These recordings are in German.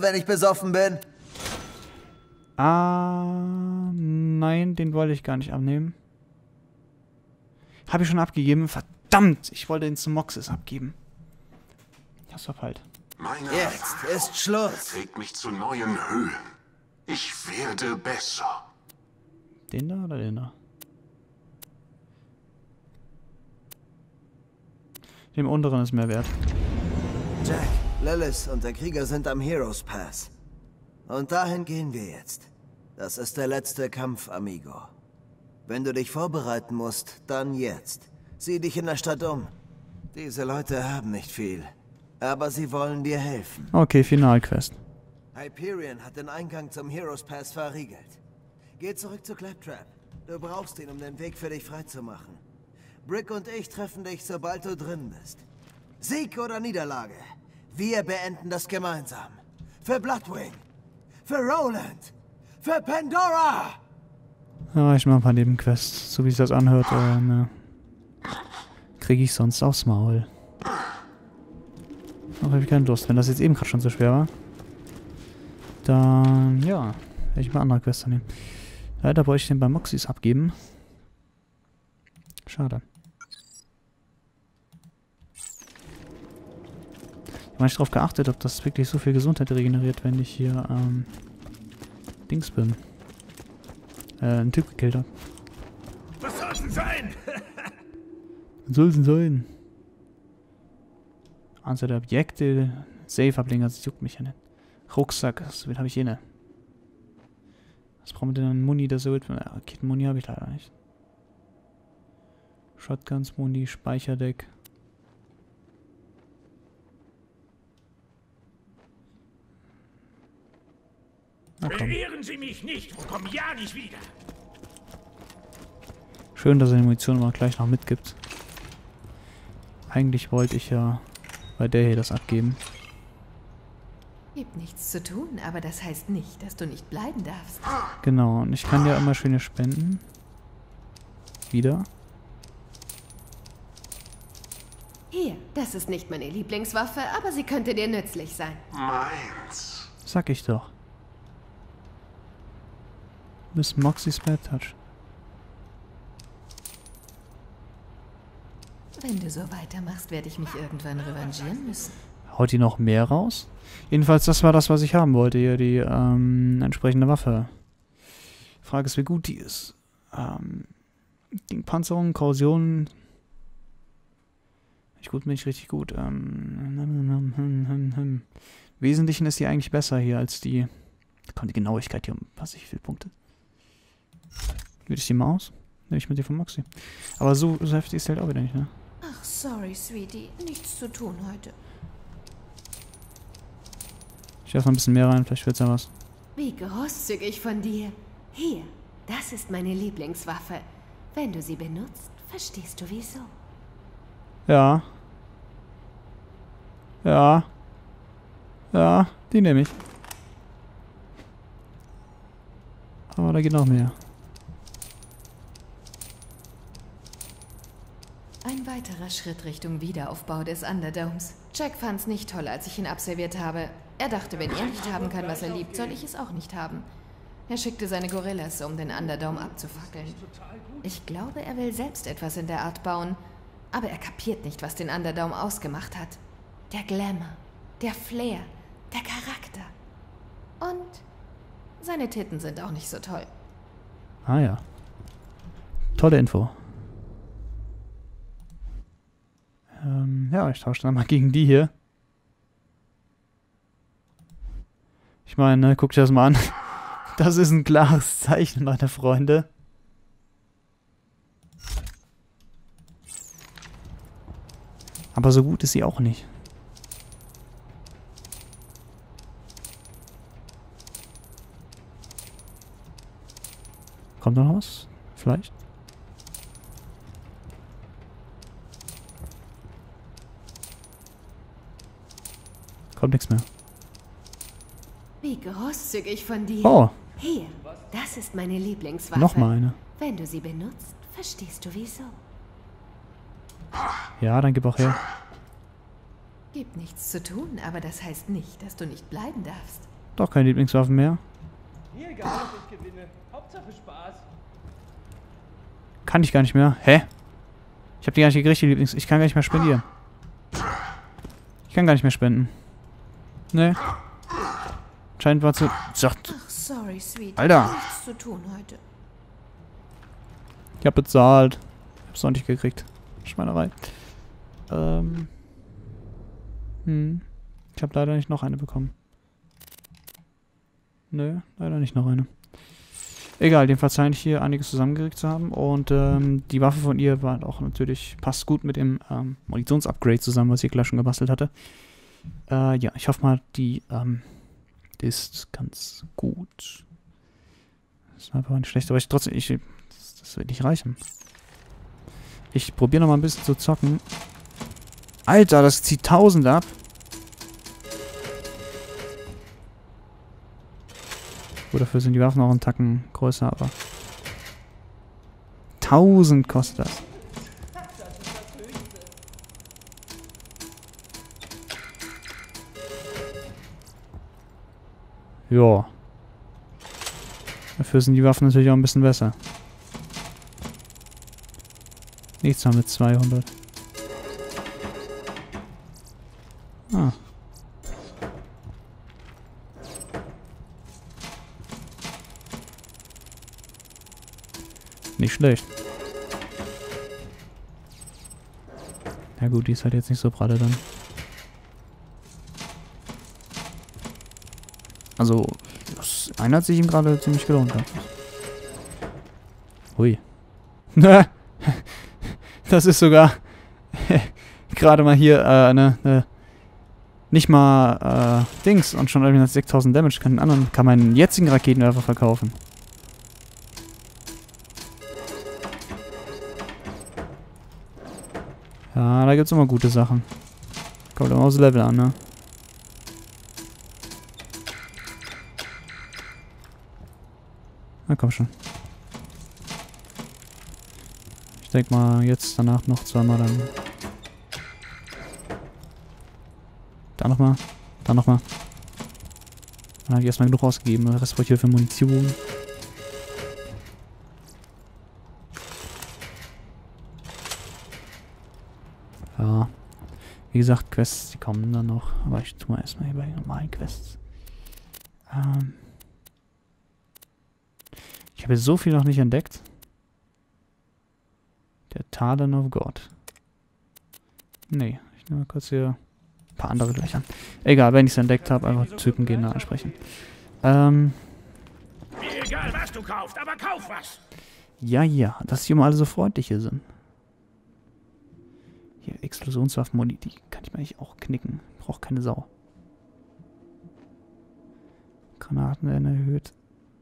wenn ich besoffen bin? Ah, nein, den wollte ich gar nicht abnehmen. Habe ich schon abgegeben. Verdammt, ich wollte den zu Moxis abgeben. Ich hab's verpeilt. Meine Jetzt Erfahrung ist Schluss. trägt mich zu neuen Höhen. Ich werde besser. Den da oder den da? Dem unteren ist mehr wert. Jack, Lilith und der Krieger sind am Heroes Pass. Und dahin gehen wir jetzt. Das ist der letzte Kampf, Amigo. Wenn du dich vorbereiten musst, dann jetzt. Sieh dich in der Stadt um. Diese Leute haben nicht viel. Aber sie wollen dir helfen. Okay, Finalquest. Hyperion hat den Eingang zum Heroes Pass verriegelt. Geh zurück zu Claptrap. Du brauchst ihn, um den Weg für dich freizumachen. Brick und ich treffen dich, sobald du drin bist. Sieg oder Niederlage. Wir beenden das gemeinsam. Für Bloodwing. Für Roland. Für Pandora! Ja, ich mach ein paar Nebenquests. So wie sich das anhört, ne. Kriege ich sonst aufs Maul. Auch habe ich keine Lust. Wenn das jetzt eben gerade schon so schwer war, dann, ja, werde ich mal andere Quests nehmen. Leider wollte ich den bei Moxis abgeben. Schade. Ich habe nicht darauf geachtet, ob das wirklich so viel Gesundheit regeneriert, wenn ich hier, Dings bin. Einen Typ gekillt habe. Was soll's denn sein? Was soll's denn sein? Anzahl der Objekte, Safe-Ableger, das juckt mich ja nicht. Rucksack, so viel habe ich eh nicht. Was brauchen wir denn an Muni, das so wird? Raketenmuni habe ich leider nicht. Shotguns, Muni, Speicherdeck. Na komm. Beehren Sie mich nicht und kommen ja nicht wieder. Schön, dass er die Munition mal gleich noch mitgibt. Eigentlich wollte ich ja bei der hier das abgeben. Gibt nichts zu tun, aber das heißt nicht, dass du nicht bleiben darfst. Genau, und ich kann ja immer schöne spenden. Wieder. Hier, das ist nicht meine Lieblingswaffe, aber sie könnte dir nützlich sein. Meins. Sag ich doch. Miss Moxie's Bad Touch. Wenn du so weitermachst, werde ich mich irgendwann revanchieren müssen. Haut die noch mehr raus? Jedenfalls, das war das, was ich haben wollte hier, die entsprechende Waffe. Frage ist, wie gut die ist. Gegen Panzerung, Korrosion. Nicht gut, bin ich richtig gut. Im Wesentlichen ist die eigentlich besser hier als die. Da kommt die Genauigkeit hier um, was ich, wie viele Punkte. Würde ich die mal aus? Nehme ich mit dir von Moxie. Aber so heftig ist die halt auch wieder nicht, ne? Ach, sorry, Sweetie. Nichts zu tun heute. Ich werfe noch ein bisschen mehr rein, vielleicht wird's ja was. Wie großzügig von dir. Hier, das ist meine Lieblingswaffe. Wenn du sie benutzt, verstehst du wieso. Ja. Ja. Ja, die nehme ich. Aber da geht noch mehr. Ein weiterer Schritt Richtung Wiederaufbau des Underdomes. Jack fand's nicht toll, als ich ihn abserviert habe. Er dachte, wenn er nicht haben kann, was er liebt, soll ich es auch nicht haben. Er schickte seine Gorillas, um den Underdome abzufackeln. Ich glaube, er will selbst etwas in der Art bauen, aber er kapiert nicht, was den Underdome ausgemacht hat. Der Glamour, der Flair, der Charakter. Und seine Titten sind auch nicht so toll. Ah ja. Tolle Info. Ja, ich tausche dann mal gegen die hier. Ich meine, ne, guckt euch das mal an. Das ist ein klares Zeichen, meine Freunde. Aber so gut ist sie auch nicht. Kommt noch was? Vielleicht? Kommt nichts mehr. Wie großzügig von dir. Oh, Hier, das ist meine Lieblingswaffe. noch mal eine. Wenn du sie benutzt, verstehst du wieso. Ja, dann gib auch her. Gibt nichts zu tun, aber das heißt nicht, dass du nicht bleiben darfst. Doch keine Lieblingswaffen mehr. Mir egal, ob ich gewinne. Hauptsache Spaß. Kann ich gar nicht mehr. Hä? Ich habe die gar nicht gekriegt, die Lieblings... Ich kann gar nicht mehr spendieren. Ich kann gar nicht mehr spenden. Nee. Anscheinend war zu... Sagt. Ach, sorry, Sweet. Alter. Nichts zu tun heute. Ich hab bezahlt. Ich hab's noch nicht gekriegt. Schweinerei. Ich habe leider nicht noch eine bekommen. Nö, leider nicht noch eine. Egal, jedenfalls scheine ich hier einiges zusammengekriegt zu haben. Und die Waffe von ihr war auch natürlich, passt gut mit dem Munitionsupgrade zusammen, was ich gleich schon gebastelt hatte. Ja, ich hoffe mal, die ist ganz gut. Das ist einfach nicht schlecht, aber das wird nicht reichen. Ich probiere noch mal ein bisschen zu zocken. Alter, das zieht 1000 ab. Gut, dafür sind die Waffen auch einen Tacken größer, aber 1000 kostet das. Ja. Dafür sind die Waffen natürlich auch ein bisschen besser. Nichts haben mit 200. Ah. Nicht schlecht. Ja gut, die ist halt jetzt nicht so pralle dann. Also, das eine hat sich ihm gerade ziemlich gelohnt. Hui. Das ist sogar gerade mal hier nicht mal Dings und schon irgendwie 6000 Damage. Kann meinen jetzigen Raketenwerfer verkaufen. Ja, da gibt's immer gute Sachen. Kommt immer aufs Level an, ne? Na komm schon. Ich denke mal, jetzt danach noch zweimal dann. Da nochmal. Da nochmal. Dann habe ich erstmal genug ausgegeben. Der Rest brauche ich hier für Munition. Ja. Wie gesagt, Quests, die kommen dann noch. Aber ich tue mal erstmal hier bei normalen Quests. Ich habe so viel noch nicht entdeckt. Der Talon of God. Nee, ich nehme mal kurz hier ein paar andere gleich an. Egal, wenn ich es entdeckt habe, einfach Typen gehen da ansprechen. Mir egal, was du kaufst, aber kauf was! Ja, dass die immer alle so freundlich hier sind. Hier, Explosionswaffen-Modi, die kann ich mir eigentlich auch knicken. Braucht keine Sau. Granaten werden erhöht.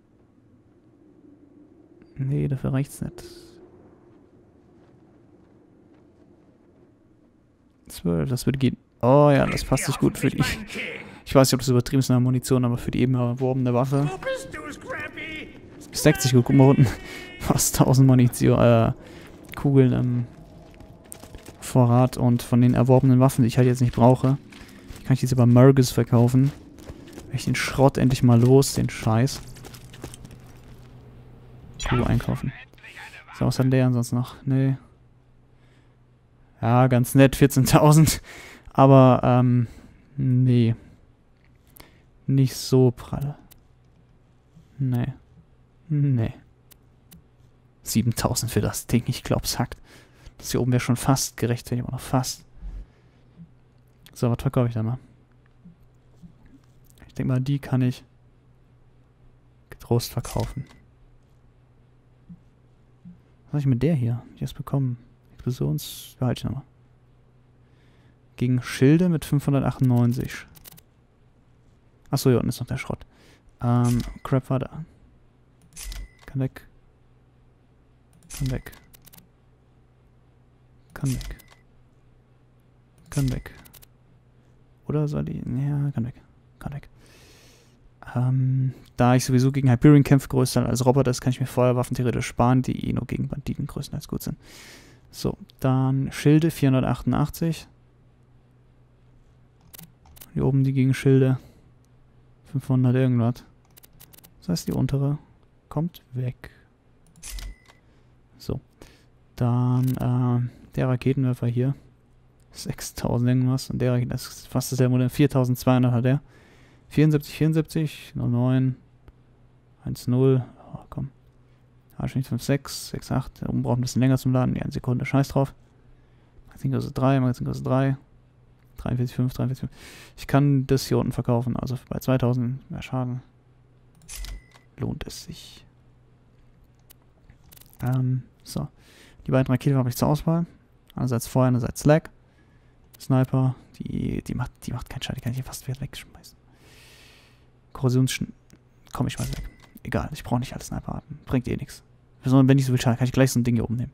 Nee, dafür reicht's nicht. 12, das würde gehen. Oh ja, das passt sich gut für die. Ich weiß nicht, ob das übertrieben ist in der Munition, aber für die eben erworbene Waffe. Wo bist du, Scrappy? Das deckt sich gut. Guck mal unten. Fast 1000 Munition, Kugeln im Vorrat und von den erworbenen Waffen, die ich halt jetzt nicht brauche, die kann ich jetzt über Murgus verkaufen. Wenn ich den Schrott endlich mal los, den Scheiß. Einkaufen. So, was hat der ansonsten noch? Nee. Ja, ganz nett, 14.000. Aber, nee. Nicht so pralle. Nee. 7.000 für das Ding, ich glaub's hackt. Das hier oben wäre schon fast gerechtfertigt, aber noch fast. So, was verkaufe ich da mal? Ich denke mal, die kann ich getrost verkaufen. Was habe ich mit der hier? Die hast bekommen. Behalte ich nochmal. Gegen Schilde mit 598. Achso, hier unten ist noch der Schrott. Crap war da. Kann weg. Kann weg. Kann weg. Kann weg. Oder soll die... Ja, kann weg. Kann weg. Da ich sowieso gegen Hyperion kämpfe, größer als Roboter, das kann ich mir Feuerwaffen theoretisch sparen, die eh nur gegen Banditen größtenteils gut sind. So, dann Schilde 488. Hier oben die Gegenschilde 500 irgendwas. Das heißt, die untere kommt weg. So. Dann, der Raketenwerfer hier. 6000 irgendwas. Und der, das ist fast dasselbe Modell. 4200 hat der. 74, 74, 09, 10. Oh, komm. Wahrscheinlich 56, 68. Da oben braucht ein bisschen länger zum Laden. Ja, eine Sekunde. Scheiß drauf. Magazingröße 3, Magazingröße 3. 43,5, 43,5. Ich kann das hier unten verkaufen. Also bei 2000 mehr Schaden lohnt es sich. So. Die beiden Raketen habe ich zur Auswahl. Einerseits Feuer, einerseits Slag. Sniper, die macht keinen Schaden. Die kann ich hier fast wieder wegschmeißen. Korrosionsschnitt. Komm, ich schmeiß weg. Egal, ich brauche nicht alle Sniperarten. Bringt eh nichts. Besonders wenn ich so viel Schaden, kann ich gleich so ein Ding hier oben nehmen.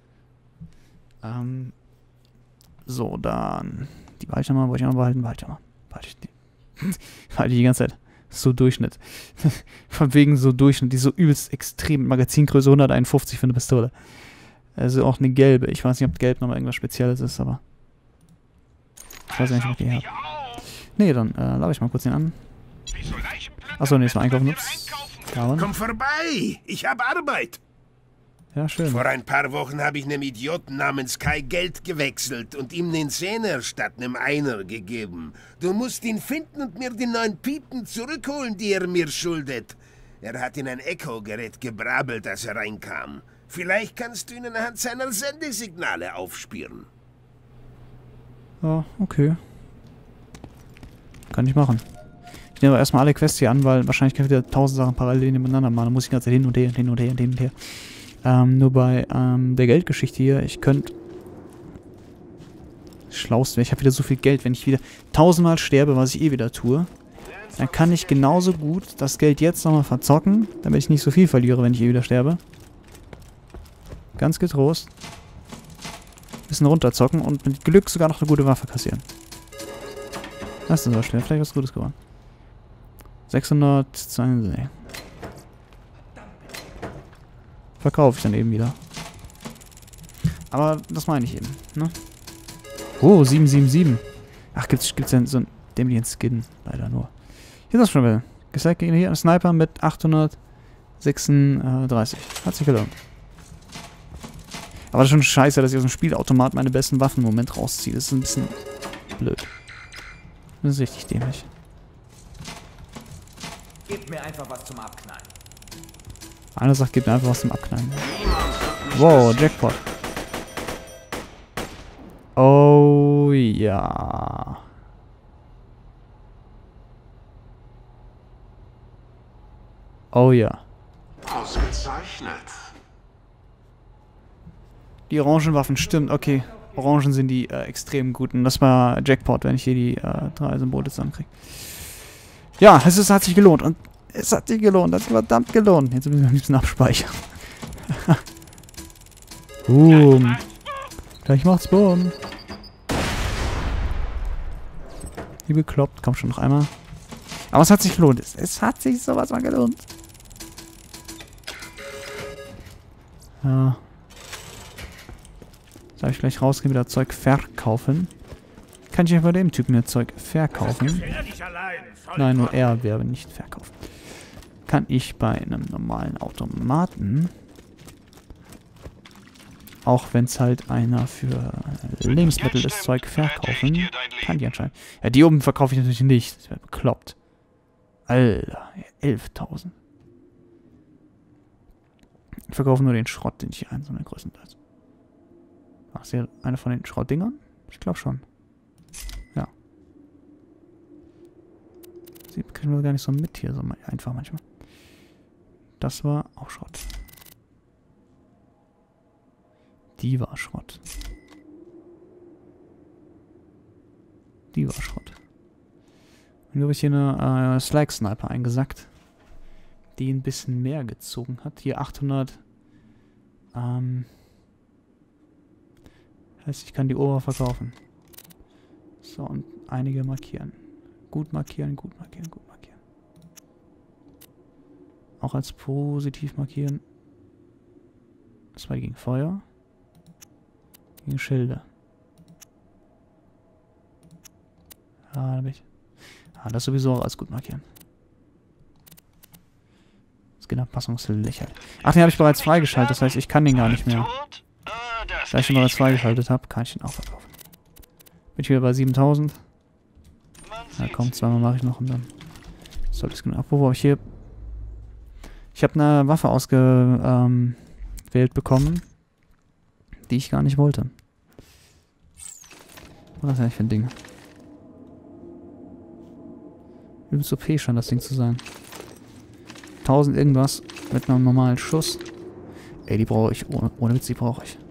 So, dann die Waldhammer wollte ich auch noch behalten. Waldhammer. Behalte ich die ganze Zeit. So Durchschnitt. Von wegen so Durchschnitt. Die ist so übelst extrem. Magazingröße 151 für eine Pistole. Also auch eine gelbe. Ich weiß nicht, ob gelb nochmal irgendwas Spezielles ist, aber ich weiß nicht, ob ich die habe. Nee, dann lade ich mal kurz den an. Achso, nee, ist mal einkaufen. Ups. Komm vorbei, ich habe Arbeit. Ja, schön. Vor ein paar Wochen habe ich einem Idioten namens Kai Geld gewechselt und ihm den Zehner statt einem Einer gegeben. Du musst ihn finden und mir die 9 Piepen zurückholen, die er mir schuldet. Er hat in ein Echo-Gerät gebrabbelt, als er reinkam. Vielleicht kannst du ihn anhand seiner Sendesignale aufspüren. Ja, okay. Kann ich machen. Ich nehme aber erstmal alle Quests hier an, weil wahrscheinlich kann ich wieder 1000 Sachen parallel nebeneinander machen. Da muss ich die ganze Zeit hin und her und hin und her und hin und her. Nur bei der Geldgeschichte hier, ich könnte... Schlaust wäre, ich habe wieder so viel Geld, wenn ich wieder 1000-mal sterbe, was ich eh wieder tue, dann kann ich genauso gut das Geld jetzt nochmal verzocken, damit ich nicht so viel verliere, wenn ich eh wieder sterbe. Ganz getrost. Bisschen runterzocken und mit Glück sogar noch eine gute Waffe kassieren. Das ist aber schwer, vielleicht was Gutes geworden. 602. Verkaufe ich dann eben wieder. Aber das meine ich eben, ne? Oh, 777. Ach, gibt's denn so einen dämlichen Skin? Leider nur. Hier ist das schon wieder. Gezeigt gegen hier einen Sniper mit 836. Hat sich gelohnt. Aber das ist schon scheiße, dass ich aus dem Spielautomat meine besten Waffen im Moment rausziehe. Das ist ein bisschen blöd. Das ist richtig dämlich. Gebt mir einfach was zum Abknallen. Einer sagt, gib mir einfach was zum Abknallen. Wow, Jackpot. Oh ja. Oh ja. Ausgezeichnet. Die Orangenwaffen, stimmt, okay. Orangen sind die extrem guten. Das war Jackpot, wenn ich hier die 3 Symbole zusammenkriege. Ja, es hat sich gelohnt. Und es hat sich gelohnt. Das hat sich verdammt gelohnt. Jetzt müssen wir ein bisschen abspeichern. Boom. Gleich macht's Boom. Wie bekloppt. Komm schon noch einmal. Aber es hat sich gelohnt. Es hat sich sowas mal gelohnt. Ja. Soll ich gleich rausgehen, wieder Zeug verkaufen? Kann ich ja bei dem Typen hier Zeug verkaufen? Nein, nur er wäre nicht verkauft. Kann ich bei einem normalen Automaten, auch wenn es halt einer für Lebensmittel ist, Zeug verkaufen, kann die anscheinend. Ja, die oben verkaufe ich natürlich nicht. Das wäre bekloppt. Alter, 11.000. Ich verkaufe nur den Schrott, den ich hier einsammle, größtenteils. Ach, ist ja eine von den Schrottdingern? Ich glaube schon. Ja. Sie kriegen wir gar nicht so mit hier, so einfach manchmal. Das war auch Schrott. Die war Schrott. Die war Schrott. Und hier habe ich hier eine Slag-Sniper eingesackt, die ein bisschen mehr gezogen hat. Hier 800. Heißt, ich kann die Ober verkaufen. So, und einige markieren. Gut markieren, gut markieren, gut markieren. Auch als positiv markieren. Das war gegen Feuer. Gegen Schilde. Ah, da bin ich. Ah, das sowieso auch als gut markieren. Skin-Anpassung ist lächerlich. Ach, den habe ich bereits freigeschaltet, das heißt, ich kann den gar nicht mehr. Da ich den bereits freigeschaltet habe, kann ich den auch verkaufen. Bin ich wieder bei 7000. Na komm, zweimal mache ich noch und dann sollte es genau. Apropos, ich habe eine Waffe ausgewählt bekommen, die ich gar nicht wollte. Was ist das eigentlich für ein Ding? Übelst OP scheint das Ding zu sein. 1000 irgendwas mit einem normalen Schuss. Ey, die brauche ich. Ohne Witz, die brauche ich.